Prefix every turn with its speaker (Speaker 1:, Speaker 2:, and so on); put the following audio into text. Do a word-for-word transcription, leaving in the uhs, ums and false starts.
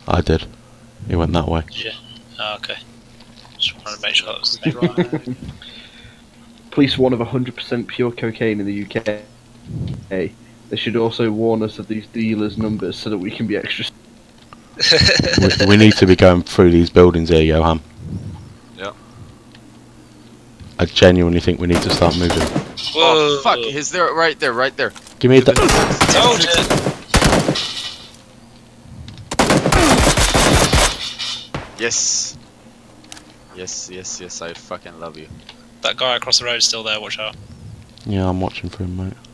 Speaker 1: I did. He went that way.
Speaker 2: Yeah. Oh, okay. Just wanted to make sure that was the name.
Speaker 3: Police warn of one hundred percent pure cocaine in the U K. They should also warn us of these dealers' numbers so that we can be extra.
Speaker 1: we, we need to be going through these buildings here, Johan.
Speaker 4: Yeah.
Speaker 1: I genuinely think we need to start moving.
Speaker 4: Whoa. Oh fuck! He's there, right there, right there.
Speaker 1: Give me a.
Speaker 2: Told you.
Speaker 4: Yes. Yes, yes, yes. I fucking love you.
Speaker 2: That guy across the road is still there. Watch out.
Speaker 1: Yeah, I'm watching for him, mate.